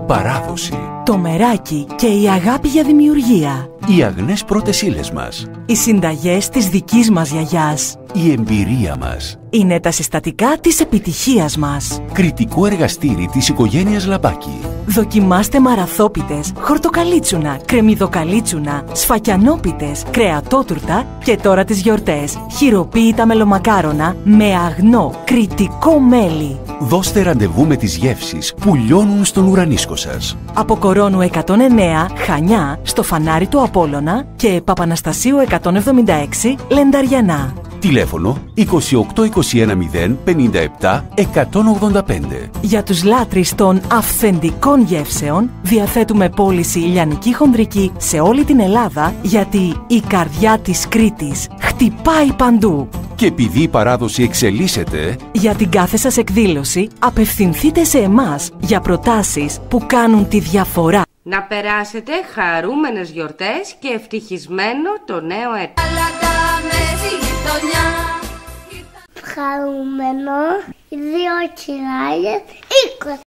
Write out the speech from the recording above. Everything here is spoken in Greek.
παράδοση. Το μεράκι και η αγάπη για δημιουργία. Οι αγνές πρώτες ύλες μας. Οι συνταγές της δικής μας γιαγιάς. Η εμπειρία μας. Είναι τα συστατικά της επιτυχίας μας. Κριτικό εργαστήρι της οικογένειας Λαμπάκη. Δοκιμάστε μαραθόπιτες, χορτοκαλίτσουνα, κρεμμυδοκαλίτσουνα, σφακιανόπιτες, κρεατότουρτα και τώρα τις γιορτές, χειροποίητα μελομακάρονα με αγνό, κριτικό μέλι. Δώστε ραντεβού με τις γεύσεις που λιώνουν στον ουρανίσκο σας. Από Κορώνου 109, Χανιά, στο Φανάρι του Απόλλωνα και Παπαναστασίου 176, Λενταριανά. Τηλέφωνο 28 21 0 57 185. Για τους λάτρεις των αυθεντικών γεύσεων, διαθέτουμε πώληση λιανική χονδρική σε όλη την Ελλάδα, γιατί η καρδιά της Κρήτης χτυπάει παντού. Και επειδή η παράδοση εξελίσσεται, για την κάθε σας εκδήλωση, απευθυνθείτε σε εμάς για προτάσεις που κάνουν τη διαφορά. Να περάσετε χαρούμενες γιορτές και ευτυχισμένο το νέο έτος. Χαρούμενο 2020.